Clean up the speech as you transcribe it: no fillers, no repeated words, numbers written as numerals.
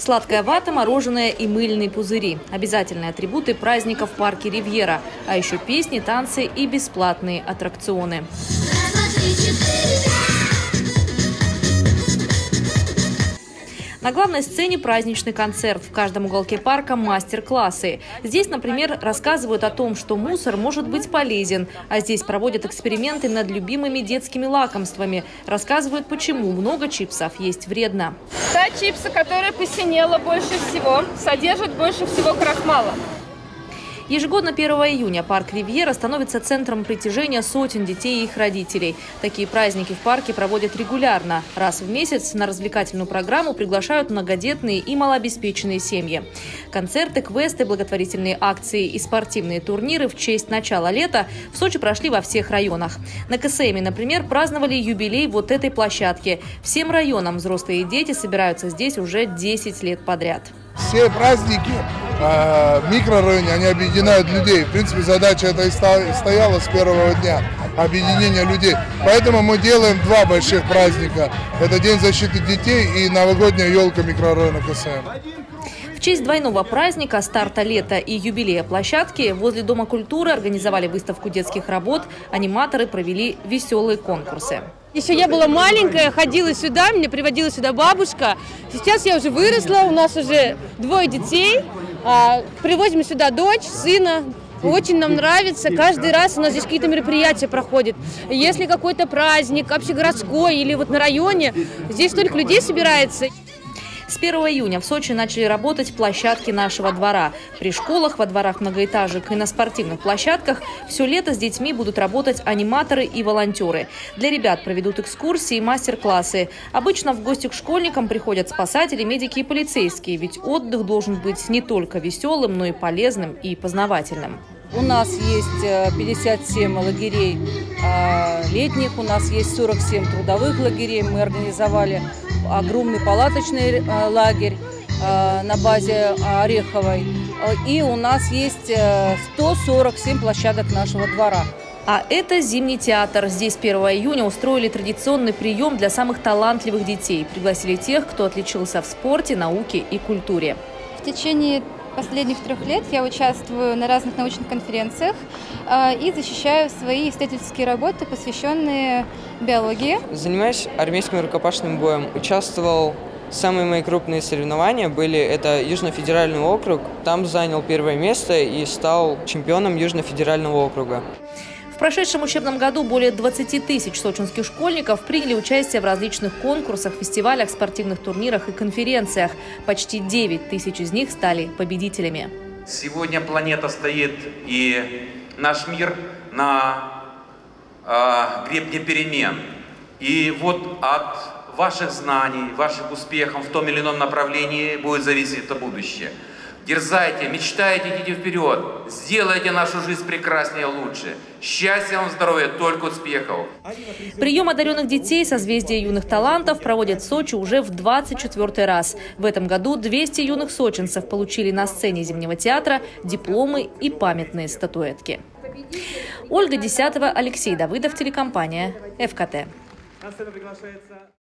Сладкая вата, мороженое и мыльные пузыри – обязательные атрибуты праздника в парке «Ривьера». А еще песни, танцы и бесплатные аттракционы. На главной сцене праздничный концерт. В каждом уголке парка мастер-классы. Здесь, например, рассказывают о том, что мусор может быть полезен. А здесь проводят эксперименты над любимыми детскими лакомствами. Рассказывают, почему много чипсов есть вредно. Та чипса, которая посинела больше всего, содержит больше всего крахмала. Ежегодно 1 июня парк «Ривьера» становится центром притяжения сотен детей и их родителей. Такие праздники в парке проводят регулярно. Раз в месяц на развлекательную программу приглашают многодетные и малообеспеченные семьи. Концерты, квесты, благотворительные акции и спортивные турниры в честь начала лета в Сочи прошли во всех районах. На КСМе, например, праздновали юбилей вот этой площадки. Всем районам взрослые и дети собираются здесь уже 10 лет подряд. Все праздники в микрорайоне, они объединяют людей. В принципе, задача эта и стояла с первого дня – объединение людей. Поэтому мы делаем два больших праздника. Это День защиты детей и новогодняя елка микрорайона КСМ. В честь двойного праздника, старта лета и юбилея площадки возле Дома культуры организовали выставку детских работ, аниматоры провели веселые конкурсы. Еще я была маленькая, ходила сюда, меня приводила сюда бабушка. Сейчас я уже выросла, у нас уже 2 детей. Привозим сюда дочь, сына. Очень нам нравится. Каждый раз у нас здесь какие-то мероприятия проходят. Если какой-то праздник общегородской или вот на районе, здесь столько людей собирается. С 1 июня в Сочи начали работать площадки нашего двора. При школах, во дворах многоэтажек и на спортивных площадках все лето с детьми будут работать аниматоры и волонтеры. Для ребят проведут экскурсии и мастер-классы. Обычно в гости к школьникам приходят спасатели, медики и полицейские, ведь отдых должен быть не только веселым, но и полезным и познавательным. У нас есть 57 лагерей летних, у нас есть 47 трудовых лагерей. Мы организовали огромный палаточный лагерь на базе Ореховой. И у нас есть 147 площадок нашего двора. А это зимний театр. Здесь 1 июня устроили традиционный прием для самых талантливых детей. Пригласили тех, кто отличился в спорте, науке и культуре. В течение последних 3 лет я участвую на разных научных конференциях и защищаю свои исследовательские работы, посвященные биологии. Занимаюсь армейским рукопашным боем. Участвовал, самые мои крупные соревнования были, это Южно-федеральный округ. Там занял 1 место и стал чемпионом Южно-федерального округа. В прошедшем учебном году более 20 тысяч сочинских школьников приняли участие в различных конкурсах, фестивалях, спортивных турнирах и конференциях. Почти 9 тысяч из них стали победителями. Сегодня планета стоит и наш мир на гребне перемен. И вот от ваших знаний, ваших успехов в том или ином направлении будет зависеть это будущее. Дерзайте, мечтайте, идите вперед, сделайте нашу жизнь прекраснее и лучше. Счастья вам, здоровья, только успехов. Прием одаренных детей созвездия юных талантов проводят в Сочи уже в 24-й раз. В этом году 200 юных сочинцев получили на сцене Зимнего театра дипломы и памятные статуэтки. Ольга Десятова, Алексей Давыдов, телекомпания ФКТ.